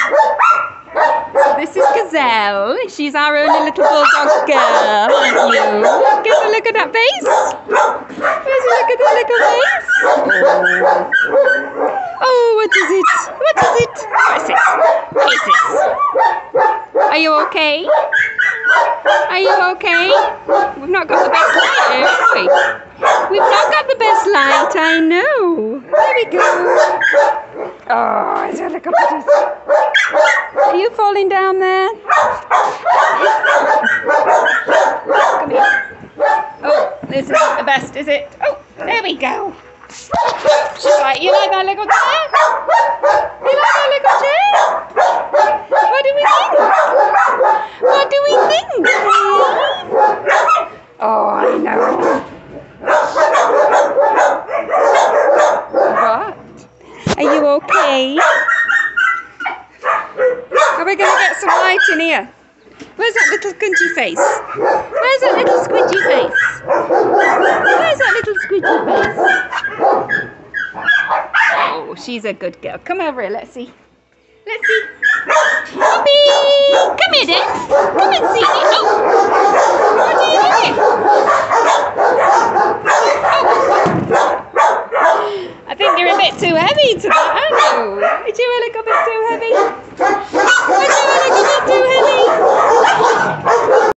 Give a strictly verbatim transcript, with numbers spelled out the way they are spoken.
This is Gazelle. She's our only little bulldog girl, aren't you? Get a look at that face. Let's look at that little face. Oh. Oh, what is it? What is it? What is it? What is it? Are you okay? Are you okay? We've not got the best light here, have we? We've not got the best light, I know. There we go. Oh, is there like a bit of... Are you falling down there? Come here. Oh, this isn't the best, is it? Oh, there we go. She's like, you like that little chair? You like that little chair? What do we think? What do we think? Oh, I know. What? Are you okay? Are we going to get some light in here? Where's that little squinty face? Where's that little squinty face? Where's that little squinty face? Oh, she's a good girl. Come over here, let's see. Let's see. Newbie! Come here, then. Come and see me. Oh! What are you doing? Oh! I think you're a bit too heavy to that, aren't you? Aren't you a little bit too heavy? Aren't you a little bit too heavy?